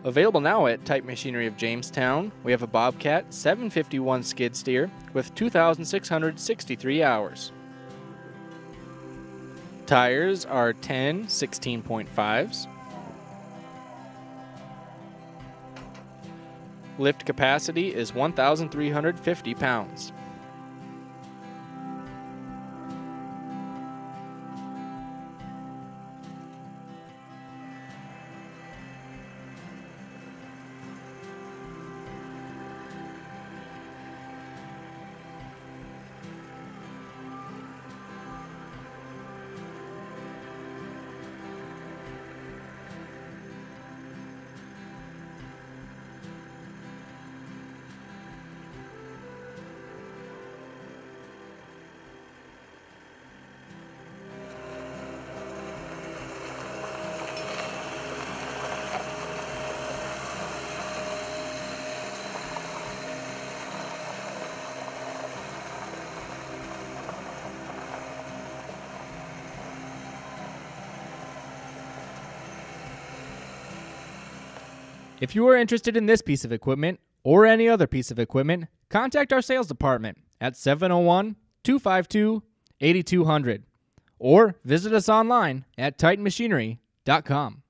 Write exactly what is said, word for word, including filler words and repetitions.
Available now at Type Machinery of Jamestown, we have a Bobcat seven fifty-one skid steer with two thousand six hundred sixty-three hours. Tires are ten sixteen point fives. Lift capacity is one thousand three hundred fifty pounds. If you are interested in this piece of equipment or any other piece of equipment, contact our sales department at seven oh one, two five two, eight two zero zero or visit us online at titan machinery dot com.